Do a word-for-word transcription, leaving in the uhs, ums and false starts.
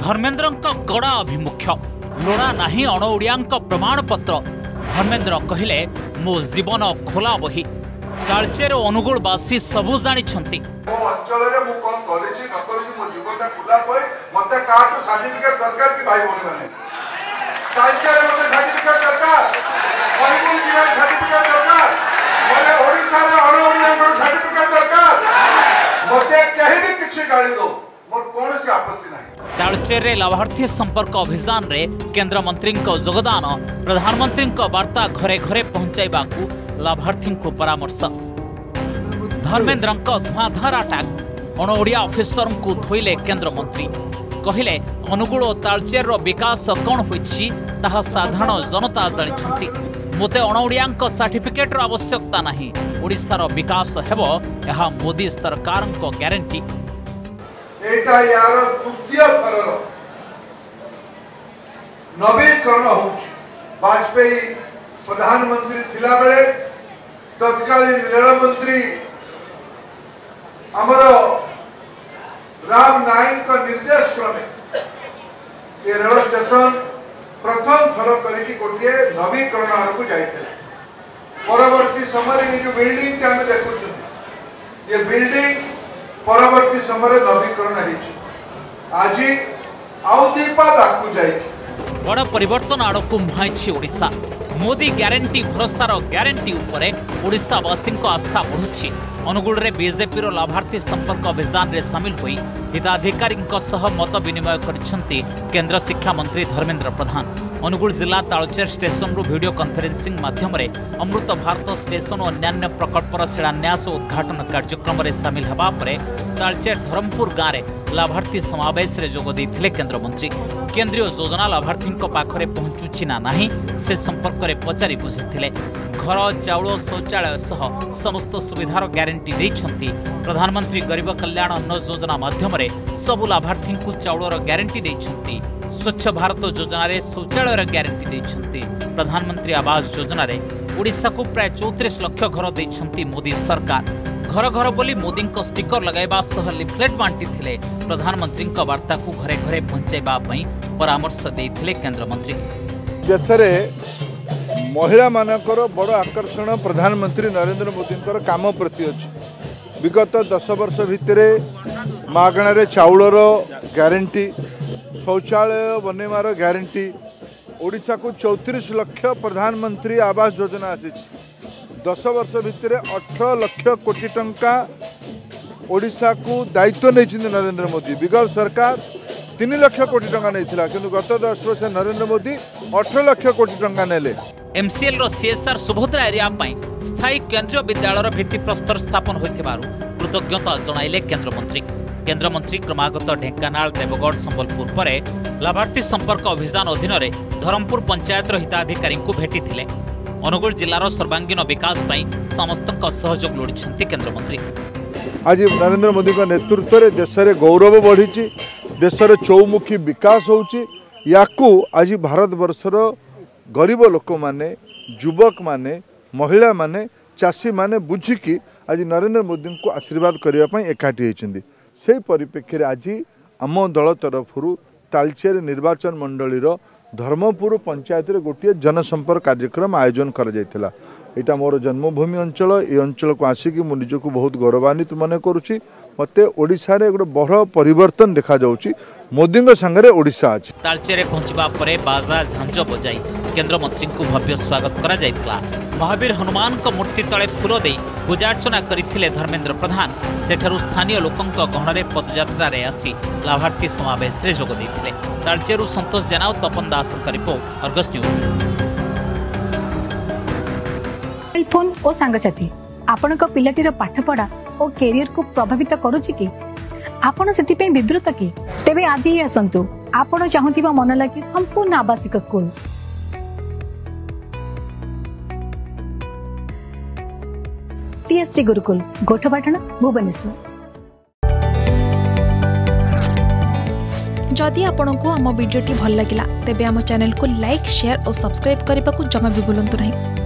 धर्मेन्द्र गड़ा अभिमुख्य लोड़ा नाही अणओडिया प्रमाण पत्र। धर्मेन्द्र कहले मो जीवन खोला बही तालचेर अनुगुलवासी सबू जानी तालचेर लाभार्थी संपर्क अभियान रे केंद्र मंत्री योगदान प्रधानमंत्री वार्ता घरे घरे पहुंचाइबा लाभार्थी परामर्श। धर्मेन्द्र धुआंधार अटैक अणओडिया ऑफिसर को धोइले केंद्र मंत्री कहले अनुगुल और तालचेर विकास कौन होइछि ताहा साधारण जनता जानिछंती। मोते अणओडिया सर्टिफिकेट आवश्यकता नहीं, ओडिशार विकास हेबो यह मोदी सरकार को ग्यारंटी। एटा यार द्वितीय थरर नवीकरण होछि। वाजपेयी प्रधानमंत्री थिला बेले तत्कालीन रेल मंत्री अमर राम नायक का निर्देश क्रमे ये रेल स्टेशन प्रथम थर करके गोटे नवीकरण को जाते। परवर्ती समय ये जो बिल्डिंग के आम देखुं ये बिल्डिंग परवर्ती समय नवीकरण आज आउदीपा दाकू जाए बड़ परिवर्तन आड़क मुहाई ओडिशा। मोदी ग्यारंटी भरोसार ग्यारंटी उपरे ओडिशावासी आस्था बढ़ुछि। अनुगुल रे बीजेपी रो लाभार्थी संपर्क अभियान रे शामिल होई हिताधिकारी मत विनिमय करिसेंती केंद्र शिक्षा मंत्री धर्मेन्द्र प्रधान। अनुगुल जिला तालचेर स्टेशन रु वीडियो कॉन्फ्रेंसिंग माध्यम रे अमृत भारत स्टेशन और अन्य प्रकल्पर शिलान्यास और उद्घाटन कार्यक्रम रे शामिल हेबा परे तालचेर धरमपुर गाँव में लाभार्थी समावेश रे जोग देथिले केंद्र मंत्री। केंद्रीय योजना लाभार्थी पाखरे पहुंचुछि ना नाही से संपर्क रे पचारि बुझिथिले। घर चाउल शौचालय सह समस्त सुविधार ग्यारंटी देइछंती। प्रधानमंत्री गरीब कल्याण अन्न योजना माध्यम रे सबु लाभार्थी को चाउलर ग्यारंटी देइछंती। स्वच्छ भारत योजना रे शौचालयर ग्यारंटी देइछंती। प्रधानमंत्री आवास योजना रे ओडिशा को प्राय चौतीस लाख घर देइछंती मोदी सरकार। घर घर बोली मोदी स्टिकर लगाइबा सह लिफलेट बांटी थिले। प्रधानमंत्री वार्ता को घरे घरे पहुंचाइबा पई परामर्श देइथिले केंद्र मंत्री। देश रे महिला मानकर बड़ आकर्षण प्रधानमंत्री नरेंद्र मोदी काम प्रति अछि। विगत दस वर्ष भितर मागणार चाउलर ग्यारंटी शौचालय बनवार ग्यारंटी ओडिशा को चौतीस लाख प्रधानमंत्री आवास योजना आसी। दस वर्ष भितर अठारह लाख कोटी टंका ओडिशा को दायित्व नहीं नरेंद्र मोदी। विगत सरकार तीन लाख कोटी टंका नहीं थिला, किंतु गत दस वर्ष नरेंद्र मोदी अठारह लाख कोटी टंका नेले। एमसीएल रो सीएसआर सुभद्रा एरिया पई स्थायी केंद्रीय विद्यालय भित्ति प्रस्तर स्थापन होइथिबारु कृतज्ञता जणाइले केंद्र मंत्री। केंद्र मंत्री क्रमागत ढेंकानाल देवगढ़ संबलपुर पर लाभार्थी संपर्क अभियान अधीन रे धरमपुर पंचायत हिताधिकारी को भेटी थिले। अनुगुल जिलार सर्वांगीन विकास पई समस्त सहयोग लोड़ी केंद्र मंत्री। आज नरेंद्र मोदी का नेतृत्व में देश में गौरव बढ़ी, देश में चौमुखी विकास होची। याकू आज भारत वर्षर गरीब लोक माने, युवक माने, महिला माने, चाषी माने बुझिकी आज नरेंद्र मोदी को आशीर्वाद करने एकाठी होती। से परिप्रेक्षी आज आम दल तरफ तालचेर निर्वाचन मंडली धर्मपुर पंचायत रे गोटे जनसंपर्क कार्यक्रम आयोजन करा जायतिला। एटा मोर जन्मभूमि अंचल, ए अंचल को आसिकी मु निजको बहुत गौरवान्वित मन करुछि। मते ओडिसा रे गोटे बड़ परिवर्तन देखा जाउछि। मोदी संगे ओडिशा अछि। तालचेर पहुंचबा परे बाजा झांझ बजाई केंद्र मंत्री को भव्य स्वागत करा जायतिला। महावीर हनुमान को मूर्ति तले फूल दे पूजार्चना करथिले धर्मेन्द्र प्रधान। सेठारु स्थानीय लोकंक गहणरे पदयात्रा रे आसी लाभार्थी समावेश रे जोग देथिले। तालचेरु संतोष जेना और तपन दास का रिपोर्ट, अर्गस न्यूज। फोन और सांगसाथी आपणक पिलाटीर पाठपढ़ा और कैरियर को प्रभावित करूछि कि आपण सेति विवृत कि तेबे आज ही आसंतु आपण चाहुथिबा मन लागी संपूर्ण आवासिक स्कूल टीएससी गुरुकुल गोठपाटण भुवनेश्वर। जदि आपंक आम भिडी भल लगा तेब आम चैनल को लाइक शेयर और सब्सक्राइब करने को जमा भी भूलु नहीं।